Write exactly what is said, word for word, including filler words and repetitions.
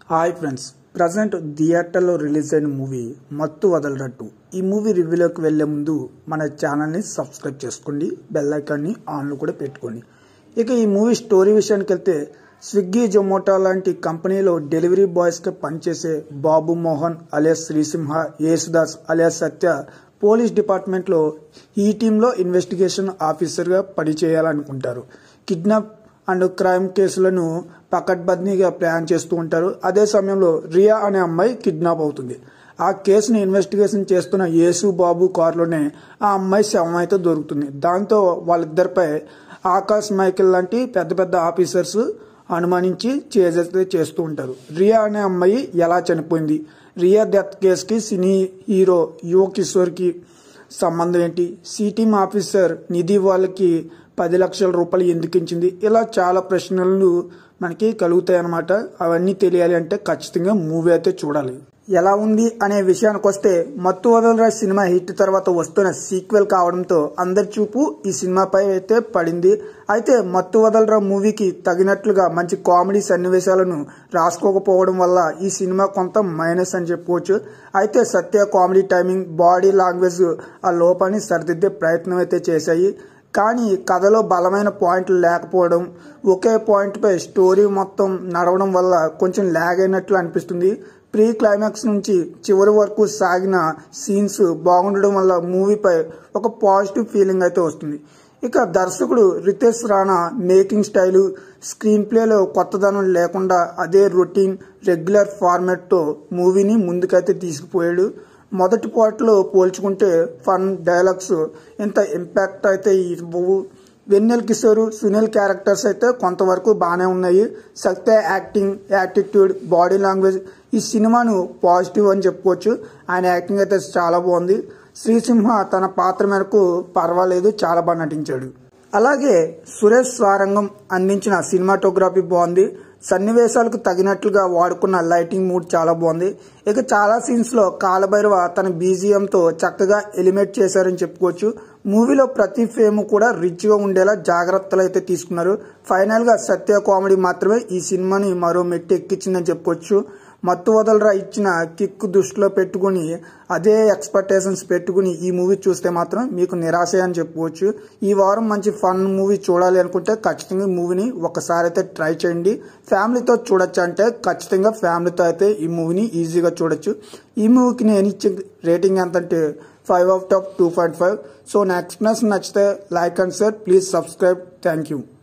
Hi friends, present థియేటర్లో release అయిన movie Mathu వదలరట్టు. ఈ మూవీ రివ్యూలోకి వెళ్లే ముందు మన ఛానల్ని సబ్స్క్రైబ్ చేసుకోండి, బెల్ ఐకాన్ని ఆన్లో కూడా పెట్టుకోండి. ఇక ఈ మూవీ స్టోరీ విషయానికి వెళ్తే, స్విగ్గీ జొమాటో లాంటి కంపెనీలో డెలివరీ బాయ్స్గా పనిచేసే Babu Mohan alias Srisimha, Yesudas alias Satya police డిపార్ట్మెంట్లో ఈ టీంలో ఇన్వెస్టిగేషన్ ఆఫీసర్గా పనిచేయాలనుకుంటారు. కిడ్నాప్ అండ్ క్రైమ్ కేసులను పకడ్బందీగా ప్లాన్ చేస్తూ ఉంటారు. అదే సమయంలో రియా అనే అమ్మాయి కిడ్నాప్ అవుతుంది. ఆ కేసుని ఇన్వెస్టిగేషన్ చేస్తున్న యేసు బాబు కారులోనే ఆ అమ్మాయి శవం అయితే దొరుకుతుంది. దాంతో వాళ్ళిద్దరిపై ఆకాష్ మైకేల్ లాంటి పెద్ద పెద్ద ఆఫీసర్స్ అనుమానించి చేజైతే చేస్తూ ఉంటారు. రియా అనే అమ్మాయి ఎలా చనిపోయింది, రియా డెత్ కేసుకి సినీ హీరో యువ కిషోర్కి సంబంధం ఏంటి, సి టీమ్ ఆఫీసర్ నిధి వాళ్ళకి పది లక్షల రూపాయలు ఎందుకు ఇచ్చింది, ఇలా చాలా ప్రశ్నలు మనకి కలుగుతాయి అన్నమాట. అవన్నీ తెలియాలి అంటే ఖచ్చితంగా మూవీ అయితే చూడాలి. ఎలా ఉంది అనే విషయానికి వస్తే, మత్తు వదలరా సినిమా హిట్ తర్వాత వస్తున్న సీక్వెల్ కావడంతో అందరి చూపు ఈ సినిమాపై అయితే పడింది. అయితే మత్తు వదలరా మూవీకి తగినట్లుగా మంచి కామెడీ సన్నివేశాలను రాసుకోకపోవడం వల్ల ఈ సినిమా కొంత మైనస్ అని చెప్పుకోవచ్చు. అయితే Satya comedy timing, body language ఆ లోపాన్ని సరిదిద్దే ప్రయత్నం అయితే చేశాయి. కానీ కథలో బలమైన పాయింట్లు లేకపోవడం, ఒకే పాయింట్పై స్టోరీ మొత్తం నడవడం వల్ల కొంచెం ల్యాగ్ అయినట్లు అనిపిస్తుంది. ప్రీ క్లైమాక్స్ నుంచి చివరి వరకు సాగిన సీన్స్ బాగుండడం వల్ల మూవీపై ఒక పాజిటివ్ ఫీలింగ్ అయితే వస్తుంది. ఇక దర్శకుడు Ritesh Rana making style, screen ప్లేలో కొత్తదనం లేకుండా అదే రొటీన్ రెగ్యులర్ ఫార్మాట్తో మూవీని ముందుకైతే తీసుకుపోయాడు. మొదటి పార్ట్లో పోల్చుకుంటే ఫన్, డైలాగ్స్ ఇంత ఇంపాక్ట్ అయితే ఇవ్వవు. వెన్నెల కిషోర్, సునీల్ క్యారెక్టర్స్ అయితే కొంతవరకు బాగానే ఉన్నాయి. Satya acting, attitude, body language ఈ సినిమాను పాజిటివ్ అని చెప్పుకోవచ్చు. ఆయన యాక్టింగ్ అయితే చాలా బాగుంది. శ్రీసింహ తన పాత్ర మేరకు పర్వాలేదు, చాలా బాగా నటించాడు. అలాగే సురేష్ స్వారంగం అందించిన సినిమాటోగ్రఫీ బాగుంది. సన్నివేశాలకు తగినట్లుగా వాడుకున్న లైటింగ్ మూడ్ చాలా బాగుంది. ఇక చాలా సీన్స్ లో కాలభైరవ తన బీజిఎంతో చక్కగా ఎలిమినేట్ చేశారని చెప్పుకోవచ్చు. మూవీలో ప్రతి ఫ్రేమ్ కూడా రిచ్ గా ఉండేలా జాగ్రత్తలు అయితే తీసుకున్నారు. ఫైనల్ గా సత్య కామెడీ మాత్రమే ఈ సినిమాని మరో మెట్టు ఎక్కించిందని చెప్పుకోవచ్చు. మత్తు వదలరా ఇచ్చిన కిక్ దృష్టిలో పెట్టుకుని అదే ఎక్స్పెక్టేషన్స్ పెట్టుకుని ఈ మూవీ చూస్తే మాత్రం మీకు నిరాశ అని చెప్పుకోవచ్చు. ఈ వారం మంచి ఫన్ మూవీ చూడాలి అనుకుంటే ఖచ్చితంగా ఈ మూవీని ఒకసారి అయితే ట్రై చేయండి. ఫ్యామిలీతో చూడొచ్చు అంటే ఖచ్చితంగా ఫ్యామిలీతో అయితే ఈ మూవీని ఈజీగా చూడొచ్చు. ఈ మూవీకి నేను ఇచ్చే రేటింగ్ ఎంత అంటే five of top two point five. So నా ఎక్స్ప్లెనేషన్ నచ్చితే like and share, please subscribe. Thank you.